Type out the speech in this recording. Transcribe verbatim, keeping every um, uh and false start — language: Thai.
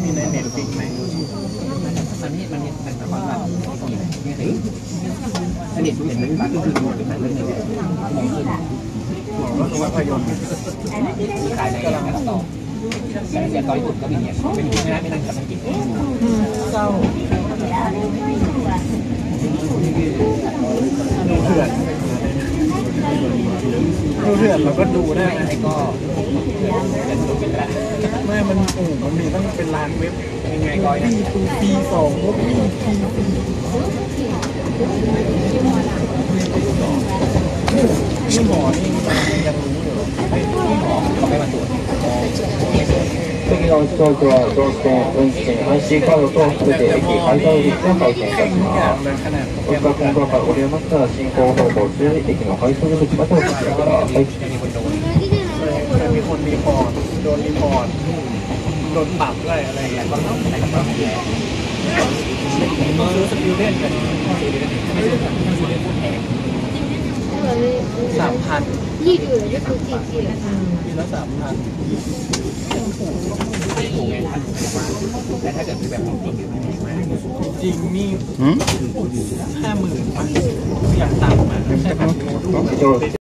มีในเน็ตฟิกไหมมันนี่มันนี่มันแบบว่ามีนี่คืออันนี้เห็นไหมร้านก็คือเป็นหนังเรื่องนึงมองขึ้นบอกว่าภาพยนตร์มีขายในกระต่อแต่เสียต่อยปุ่นก็มีเนี่ยเป็นอยู่ไม่ได้ไม่นั่งกับมันกินเศร้าดูเถื่อนดูเถื่อนเราก็ดูได้ไอ้ก็เป็นตัวเป็นละไม่มันโอ้มันมีตั้งเป็นล้านเว็บยังไงก็ปีตูปีสองพวกปีปีนี่หมอนี่ยังรู้อยู่หมอเขาไม่มาตรวจ次の飛行機は同線運賃 アイシー カード等すべて駅配達率を改善いたします。お近くの方からご利用になったら進行方向中駅の配送口までお進みください。 เคยมีคนรีพอร์ตโดนรีพอร์ตโดนปรับด้วยอะไรอย่างเงี้ยก็ต้องใช้กับเราแย่ซื้อสกิลเล่นกันสามพันยี่ดูเลยก็คือจีจีละค่ะปีละสามพันถูกไงแต่ถ้าเกิดเป็นแบบจริงจริงนี่ห้าหมื่นอย่างต่ำอ่ะใช่ไหม